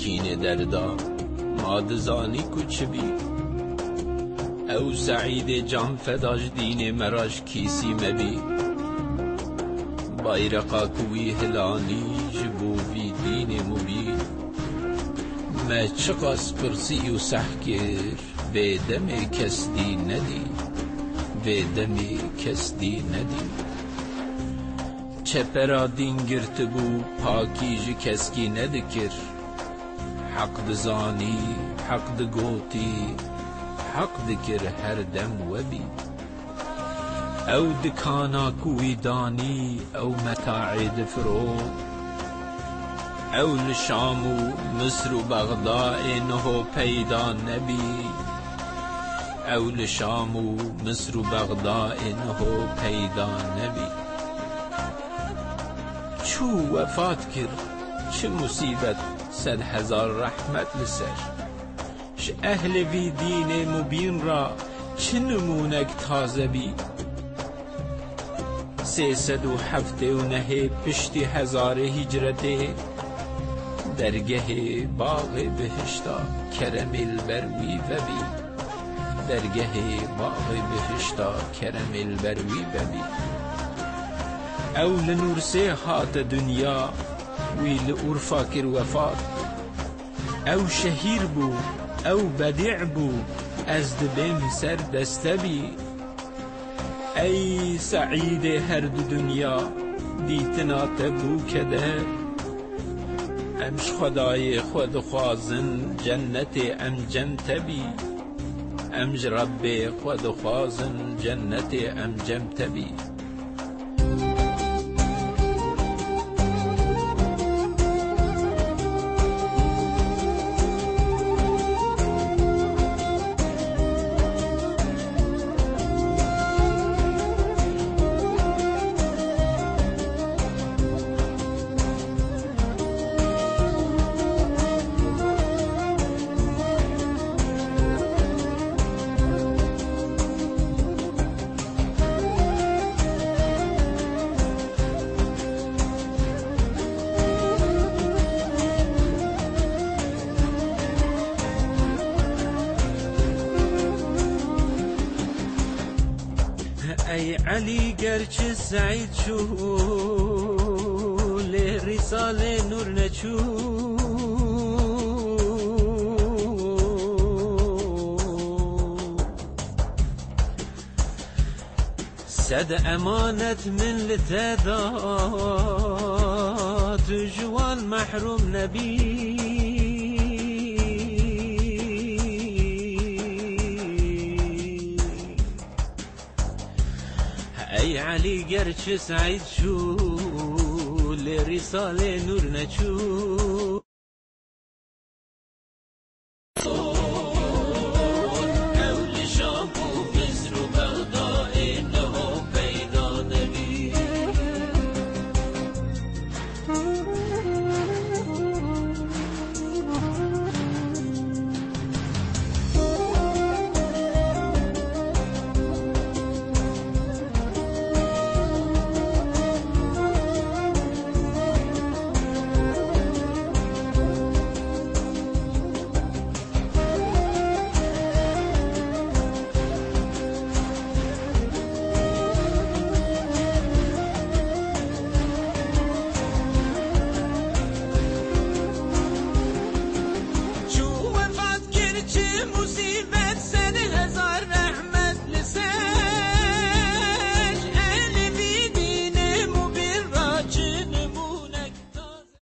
کین دردا مادزانی کچ بی او سعید جان فداش دین مراش کیسی مبی بایرقا کوی هلانی جبوی دین مبی ما چقاس پرسی و سحکر به دم کس دی ندی به دم کس دی ندی چپرا دین گرت بو پاکیج کسکی ندکر حق دزانی حق دگوتی حق دکر هر دم وبی او دکانا کوی دانی او متاع دفرو او لشام و مصر و بغداد نهو پیدا نبی او لشام و مصر و بغداد نهو پیدا نبی چو وفات کرد چه مصیبت 100,000 رحمت لسر ش اهل وی دین مبین را چه نمونک تازه بی 379 پشتی 1000 هجرته درگه باغ بهشتا کرم البروی و بی درگه باغ بهشتا کرم البروی و بی او لنور سه هات دنیا وی لعرفا کر وفات او شهیر بو او بدیع بو از دبیم سر دسته بی ای سعید هر دو دنیا دیتنا تبو کده امش خدای خود خوازن جنت ام جمت بی امش رب خود خوازن جنت ام جمت بی ای علی گرچه سعید شو لرساله نور نچو صد امانت من لتدات جوان محروم نبی ای علی گرچه سعید شو لرساله نور نچو